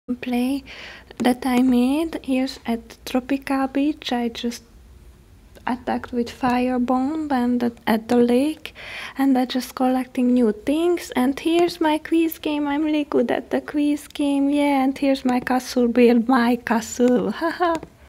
play that I made is at Tropical Beach. I just attacked with firebomb and at the lake, and I just collecting new things. And here's my quiz game. I'm really good at the quiz game, yeah. And here's my castle, build my castle, haha.